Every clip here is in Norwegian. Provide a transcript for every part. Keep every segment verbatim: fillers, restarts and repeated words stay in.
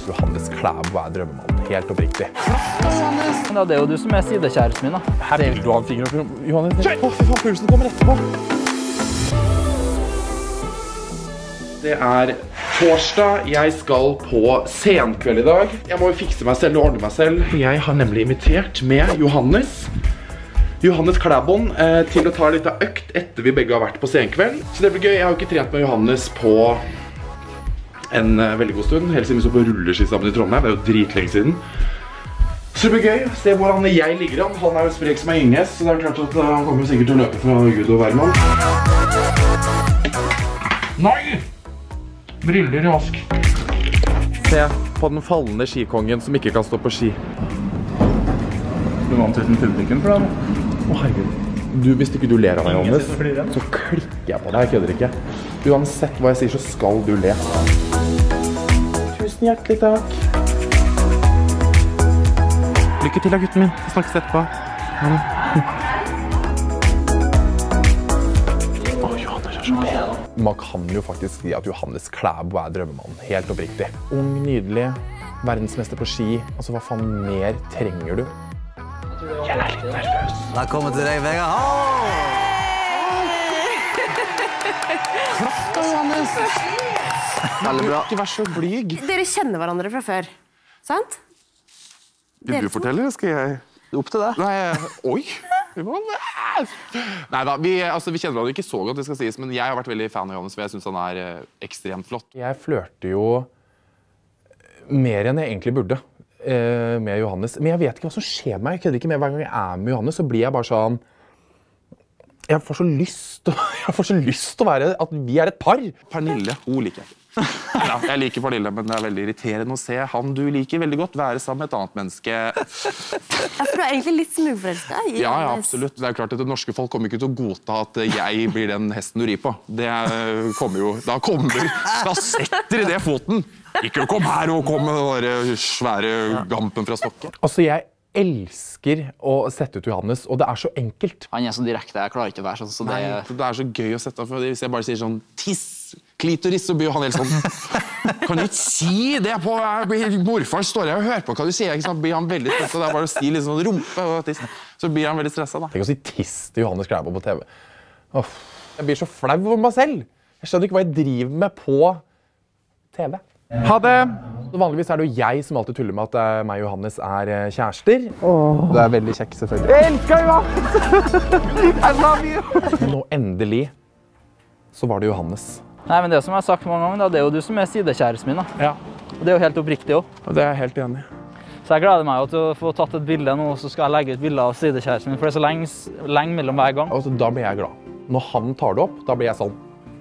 Johannes Klæbo er drømmemannen, helt oppriktig. Men det er jo du som er sidekjæresten min, da. Her vil du ha en finger opp, Johannes. Kjør! Å, fy faen, pulsen kommer etterpå. Det er torsdag, jeg skal på senkveld i dag. Jeg må jo fikse meg selv og ordne meg selv. Jeg har nemlig invitert med Johannes, Johannes Klæboen, eh, til å ta litt av økt etter vi begge har vært på senkveld. Så det blir gøy. Jeg har jo ikke trent med Johannes på en uh, veldig god stund. Helt siden vi så på rulleski sammen i Trondheim. Det er jo dritlenge siden. Så det blir gøy. Se hvordan jeg ligger an. Han er jo sprek som er Inges, så det er klart at uh, han kommer sikkert til å løpe fra Gud og hvermann. Nei! Briller i vask. Se på den fallende skikongen som ikke kan stå på ski. Du vant uten publikum for det, Å herregud. Du, hvis ikke du ler av meg, Johannes, så klikker jeg på deg, jeg kødder ikke. Uansett hva jeg sier, så skal du le. Tusen hjertelig takk. Lykke til da, gutten min. Vi snakkes etterpå. Å, Johannes er så pen. Man kan jo faktisk si at Johannes Klæbo er drømmemannen, helt oppriktig. Ung, nydelig, verdensmester på ski. Altså, hva faen mer trenger du? Jeg er litt nervøs. Velkommen til deg, Vegard Hall! Klapp da, Johannes! Veldig bra. Ikke vær så blyg. Dere kjenner hverandre fra før, sant? Vil du fortelle? Skal jeg... Opp til deg. Nei, oi! Neida, vi, altså, vi kjenner hverandre ikke så godt, det skal sies, men jeg har vært veldig fan av Johannes, for jeg synes han er eh, ekstremt flott. Jeg flørte jo mer enn jeg egentlig burde. Med Johannes, men jeg vet ikke hva som skjer med meg. Jeg kødder ikke med hver gang jeg er med Johannes, så blir jeg bare sånn jeg får så lyst jeg får så lyst til å være at vi er et par. Pernille, hun liker jeg. Ja, jeg liker Pernille, men det er veldig irriterende å se han du liker veldig godt være sammen med et annet menneske. Jeg tror du er egentlig litt smugforelsket i Ja, ja, absolutt. Det er klart at det norske folk kommer ikke til å godta at jeg blir den hesten du rir på. Det kommer jo, da kommer, da setter det foten. Ikke kom her og kom med den svære gampen fra stokken. Altså, jeg elsker å sette ut Johannes, og det er så enkelt. Han er så direkte, jeg klarer ikke å være sånn, så det... Nei, det er så gøy å sette, for hvis jeg bare sier sånn tiss, klitoris, så blir han helt sånn kan du ikke si det på morfar står jeg og hører på hva du sier, ikke sant? Blir han veldig stresset, det er bare å si litt sånn rumpe og tiss, så blir han veldig stresset da. Tenk å si tiss til Johannes Klæbo på T V. Åh, jeg blir så flau over meg selv. Jeg skjønner ikke hva jeg driver med på T V. Ha det! Så vanligvis er det jo jeg som alltid tuller med at meg og Johannes er kjærester. Åh. Du er veldig kjekk, selvfølgelig. Jeg elsker Johannes! I love you! Men nå endelig så var det Johannes. Nei, men det som jeg har sagt mange ganger, da, det er jo du som er sidekjæresten min, da. Ja. Og det er jo helt oppriktig også. Og det er jeg helt enig i. Så jeg gleder meg jo til å få tatt et bilde nå, og så skal jeg legge ut bilder av sidekjæresten min, for det er så lenge, lenge mellom hver gang. Og så, da blir jeg glad. Når han tar det opp, da blir jeg sånn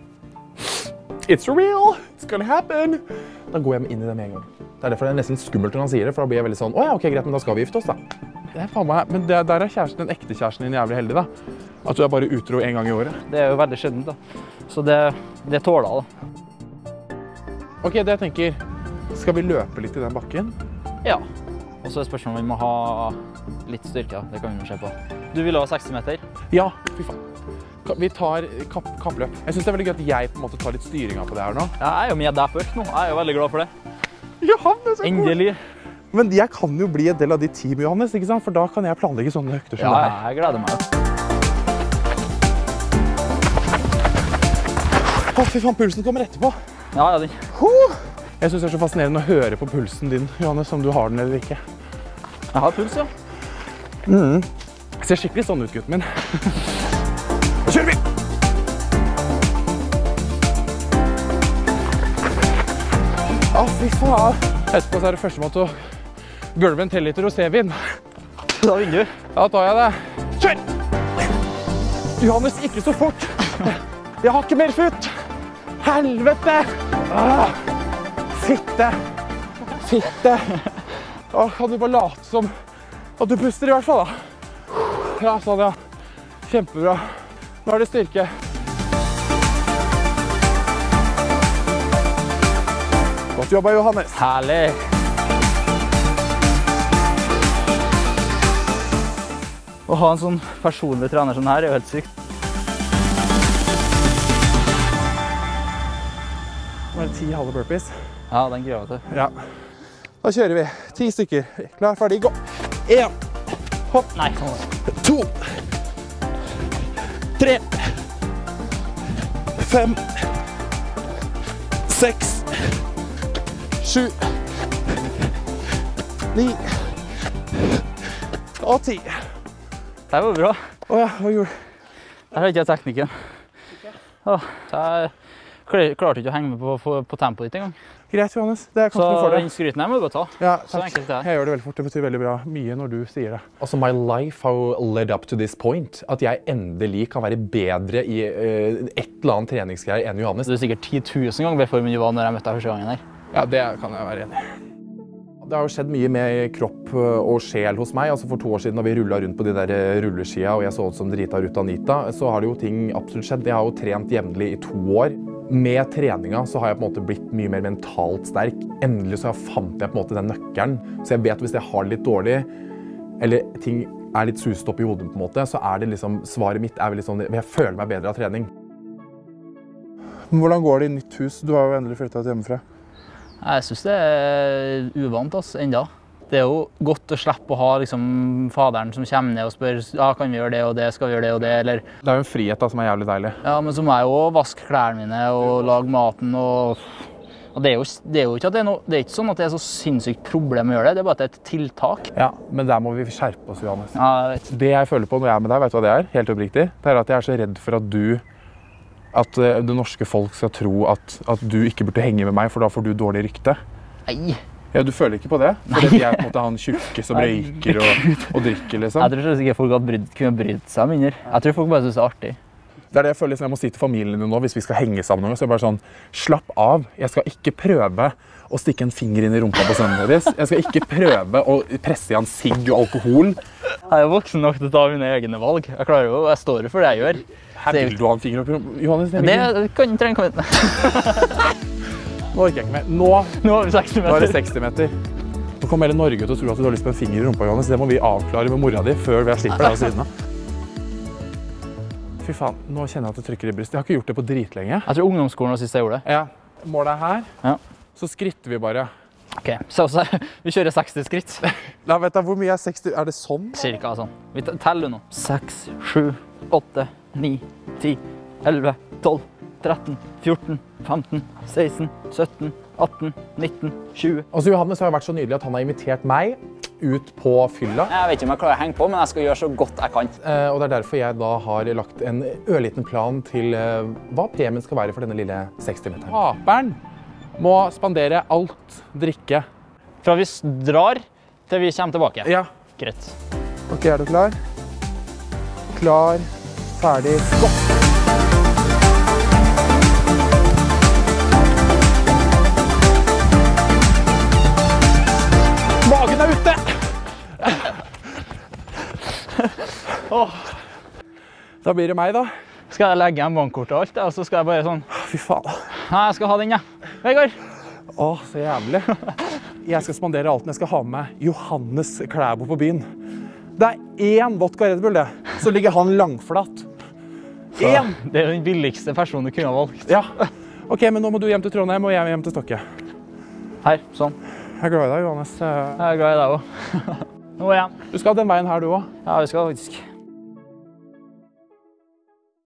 It's real! It's gonna happen! Da går jeg inn i det med en gang. Det er derfor det er nesten skummelt når han sier det, for da blir jeg veldig sånn, åja, ok, greit, men da skal vi gifte oss da. Det er faen meg, men det, der er kjæresten, den ekte kjæresten din jævlig heldig da. At du er bare utro en gang i året. Det er jo veldig sjeldent da. Så det, det tåler da. Ok, det jeg tenker, skal vi løpe litt i den bakken? Ja. Og så er spørsmålet om vi må ha litt styrke, det kan vi jo se på. Du vil ha seksti meter? Ja, fy faen. Vi tar kapp, kappløp. Jeg synes det er veldig gøy at jeg på en måte tar litt styringa på det her nå. Ja, jeg er jo med deg på økt nå. Jeg er jo veldig glad for det. Johannes er Endelig. God. Men jeg kan jo bli en del av ditt team, Johannes, ikke sant? For da kan jeg planlegge sånne økter som ja, det her. Ja, jeg gleder meg. Å, fy faen, pulsen kommer etterpå. Ja, ja, den. Huh. Jeg synes det er så fascinerende å høre på pulsen din, Johannes, om du har den eller ikke. Jeg har puls, ja. Mm. Jeg ser skikkelig sånn ut, gutten min. Da kjører vi! Å, fy faen. Etterpå så er det første måte å gulve en telliter rosévin. Da vinner du. Da tar jeg det. Kjør! Johannes, ikke så fort. Jeg har ikke mer futt. Helvete! Ah, fitte. Fitte. Åh, kan du bare late som at du puster i hvert fall da? Ja, sånn ja. Kjempebra. Nå er det styrke. Godt jobba, Johannes. Herlig. Å ha en sånn personlig trener sånn her er jo helt sykt. Nå er det ti halve burpees. Ja, den greia til. Ja. Da kjører vi. Ti stykker. Klar, ferdig, gå. En. Hopp. Nei, sånn. To. Tre. Fem. Seks. Sju. Ni. Og ti. Det var bra. Åja, hva gjorde du? Der har ikke jeg teknikken. Åh, så jeg klar- klarte ikke å henge med på, på, på tempoet ditt en gang. Greit, Johannes. Det er Så kanskje noe for den deg. skryten her må du bare ta. Ja, Så takk. enkelt det er. Jeg gjør det veldig fort. Det betyr veldig bra mye når du sier det. Altså, my life har led up to this point. At jeg endelig kan være bedre i uh, et eller annet treningsgreier enn Johannes. Du er sikkert ti tusen ganger bedre form enn du var når jeg møtte deg første gangen her. Ja, det kan jeg være enig i. Det har jo skjedd mye med kropp og sjel hos meg. Altså, for to år siden da vi rullet rundt på de der rulleskia, og jeg så ut som drita Ruth Anita, så har det jo ting absolutt skjedd. Jeg har jo trent jevnlig i to år. Med treninga så har jeg på en måte blitt mye mer mentalt sterk. Endelig så fant jeg på en måte den nøkkelen. Så jeg vet hvis jeg har det litt dårlig, eller ting er litt suset opp i hodet på en måte, så er det liksom, svaret mitt er vel liksom, jeg føler meg bedre av trening. Hvordan går det i nytt hus? Du har jo endelig flyttet hjemmefra. Jeg synes det er uvant altså, enda. Det er jo godt å slippe å ha liksom, faderen som kommer ned og spør ja, kan vi gjøre det og det, skal vi gjøre det og det, eller Det er jo en frihet da, som er jævlig deilig. ja, men så må jeg jo vaske klærne mine og lage maten og, og det, er jo, det er jo ikke at det er noe, det er ikke sånn at det er så sinnssykt problem å gjøre det, det er bare at det er et tiltak. Ja, men der må vi skjerpe oss, Johannes. Ja, jeg vet. Det jeg føler på når jeg er med deg, vet du hva det er? Helt oppriktig. Det er at jeg er så redd for at du at uh, det norske folk skal tro at, at du ikke burde henge med meg, for da får du dårlig rykte. Nei. Ja, du føler ikke på det? Fordi jeg er på en måte han tjukke som røyker og, og drikker, liksom. Jeg tror faktisk ikke folk hadde brydd, kunne brydd seg mindre. Jeg tror folk bare synes det er artig. Det er det jeg føler liksom, jeg må si til familien din nå, hvis vi skal henge sammen noe, så er det bare sånn, slapp av. Jeg skal ikke prøve å stikke en finger inn i rumpa på sønnen deres. Jeg skal ikke prøve å presse i han sigg og alkohol. Jeg er voksen nok til å ta mine egne valg. Jeg klarer jo, jeg står jo for det jeg gjør. Her vil du ha en finger opp i rumpa. Johannes, det Det vil ikke. kan trenger kan vi. Nå orker jeg ikke mer. Nå, Nå har vi seksti nå er det meter. seksti meter. Nå kommer hele Norge til å tro at du har lyst på en finger i rumpa, Johannes. Det må vi avklare med mora di før vi slipper deg av siden av. Fy faen, nå kjenner jeg at det trykker i brystet. Jeg har ikke gjort det på dritlenge. Jeg tror ungdomsskolen var sist jeg gjorde det. Ja, målet er her. Ja. Så skritter vi bare. Ok, så så vi kjører seksti skritt. Da vet jeg, hvor mye er seksti? Er det sånn? Cirka sånn. Vi teller nå. seks, sju, åtte, ni, ti, elleve, tolv, tretten, fjorten, femten, seksten, sytten, atten, nitten, tjue. Altså, Johannes har jo vært så nydelig at han har invitert meg ut på fylla. Jeg vet ikke om jeg klarer å henge på, men jeg skal gjøre så godt jeg kan. Eh, og det er derfor jeg da har lagt en ørliten plan til eh, hva premien skal være for denne lille seksti-meteren. Taperen må spandere alt drikke. Fra vi drar til vi kommer tilbake. Ja. Greit. Ok, er du klar? Klar, ferdig, stopp! Magen er ute! Da blir det meg, da. Skal jeg legge en bankkort og alt, og så skal jeg bare sånn, Fy faen. nei, jeg skal ha den, ja. Vegard. Å, så jævlig. Jeg skal spandere alt, men jeg skal ha med meg Johannes Klæbo på byen. Det er én vodka Red Bull, det. Så ligger han langflat. Én! Det er den billigste personen du kunne ha valgt. Ja. Ok, men nå må du hjem til Trondheim, og jeg hjem til Stokke. Her, sånn. Jeg er glad i deg, Johannes. Jeg er glad i deg også. Nå igjen. Du skal den veien her, du også. Ja, vi skal faktisk.